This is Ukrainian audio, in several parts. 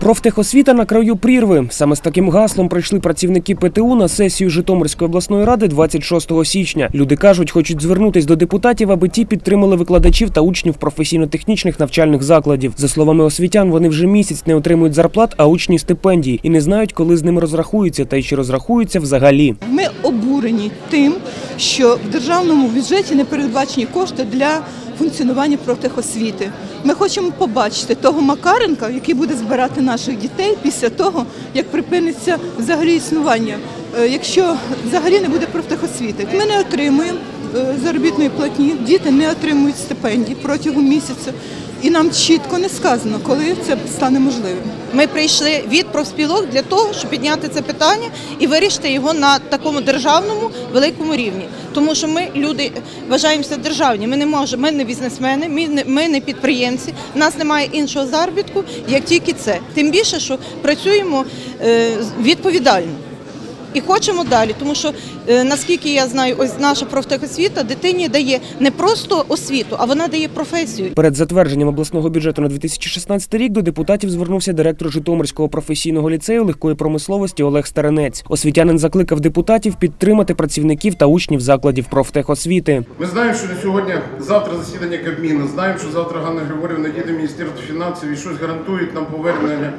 Профтехосвіта на краю прірви. Саме з таким гаслом прийшли працівники ПТУ на сесію Житомирської обласної ради 26 січня. Люди кажуть, хочуть звернутися до депутатів, аби ті підтримали викладачів та учнів професійно-технічних навчальних закладів. За словами освітян, вони вже місяць не отримують зарплат, а учні – стипендії. І не знають, коли з ними розрахуються, та й чи розрахуються взагалі. Ми обурені тим, що в державному бюджеті не передбачені кошти для функціонування профтехосвіти. Ми хочемо побачити того Макаренка, який буде збирати наших дітей після того, як припиниться взагалі існування, якщо взагалі не буде профтехосвіти. Ми не отримуємо заробітної платні, діти не отримують стипендій протягом місяця. І нам чітко не сказано, коли це стане можливим. Ми прийшли від профспілок для того, щоб підняти це питання і вирішити його на такому державному великому рівні. Тому що ми, люди, вважаємося державні, ми не бізнесмени, ми не підприємці, в нас немає іншого заробітку, як тільки це. Тим більше, що працюємо відповідально. І хочемо далі, тому що, наскільки я знаю, ось наша профтехосвіта дитині дає не просто освіту, а вона дає професію. Перед затвердженням обласного бюджету на 2016 рік до депутатів звернувся директор Житомирського професійного ліцею легкої промисловості Олег Старинець. Освітянин закликав депутатів підтримати працівників та учнів закладів профтехосвіти. Ми знаємо, що сьогодні, завтра засідання Кабміну, знаємо, що завтра Ганна Григорівна їде в Міністерство фінансів і щось гарантують нам повернення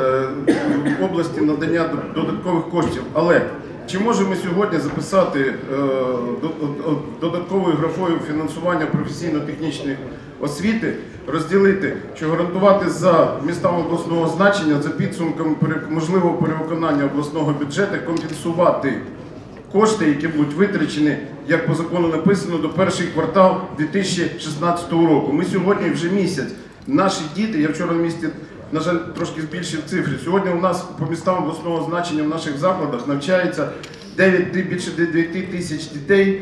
в області надання додаткових коштів. Але чи можемо сьогодні записати додатковою графою фінансування професійно-технічної освіти, розділити, що гарантувати за містами обласного значення, за підсумками можливого перевиконання обласного бюджету, компенсувати кошти, які будуть витрачені, як по закону написано, до перший квартал 2016 року. Ми сьогодні вже місяць. Наші діти, я вчора в місті, на жаль, трошки збільшив цифри. Сьогодні у нас по містам обласного значення в наших закладах навчається більше 9 тисяч дітей,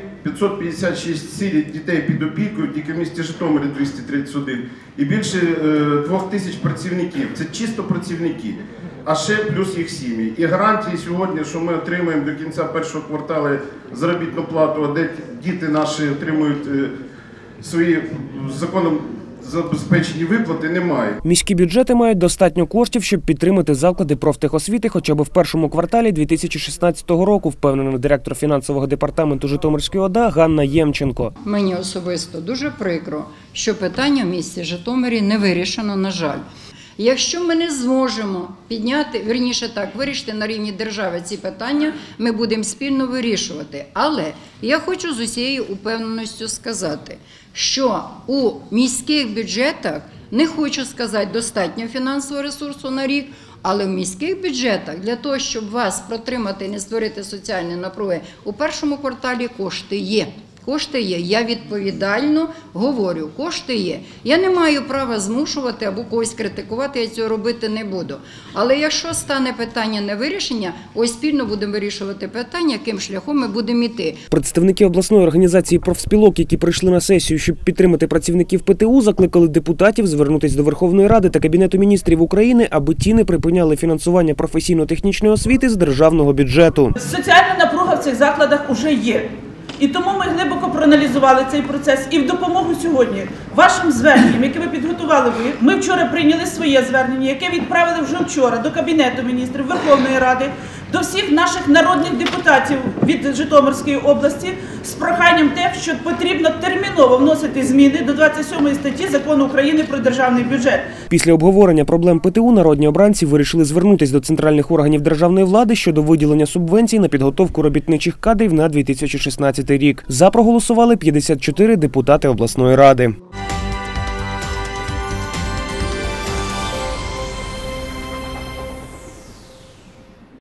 556 дітей під опікою, тільки в місті Житомирі 231, і більше 2 тисяч працівників. Це чисто працівники, а ще плюс їх сім'ї. І гарантії сьогодні, що ми отримаємо до кінця першого кварталу заробітну плату, де діти наші отримують свої законом забезпечені виплати, немає. Міські бюджети мають достатньо коштів, щоб підтримати заклади профтехосвіти хоча б в першому кварталі 2016 року, впевнена директор фінансового департаменту Житомирської ОДА Ганна Ємченко. Мені особисто дуже прикро, що питання в місті Житомирі не вирішено, на жаль. Якщо ми не зможемо вирішити на рівні держави ці питання, ми будемо спільно вирішувати. Але я хочу з усією упевненістю сказати, що у міських бюджетах, не хочу сказати, достатньо фінансового ресурсу на рік, але в міських бюджетах для того, щоб вас протримати і не створити соціальні напруги, у першому кварталі кошти є. Кошти є. Я відповідально говорю, кошти є. Я не маю права змушувати або когось критикувати, я цього робити не буду. Але якщо стане питання не вирішення, ось спільно будемо вирішувати питання, яким шляхом ми будемо йти. Представники обласної організації профспілок, які прийшли на сесію, щоб підтримати працівників ПТУ, закликали депутатів звернутися до Верховної Ради та Кабінету міністрів України, аби ті не припиняли фінансування професійно-технічної освіти з державного бюджету. Соціальна напруга в цих закладах вже є. І тому ми глибоко проаналізували цей процес і в допомогу сьогодні вашим зверненням, яке ви підготували ви. Ми вчора прийняли своє звернення, яке відправили вже вчора до Кабінету міністрів, Верховної Ради, до всіх наших народних депутатів від Житомирської області з проханням те, що потрібно терміново вносити зміни до 27 статті Закону України про державний бюджет. Після обговорення проблем ПТУ народні обранці вирішили звернутися до центральних органів державної влади щодо виділення субвенцій на підготовку робітничих кадрів на 2016 рік. За проголосували 54 депутати обласної ради.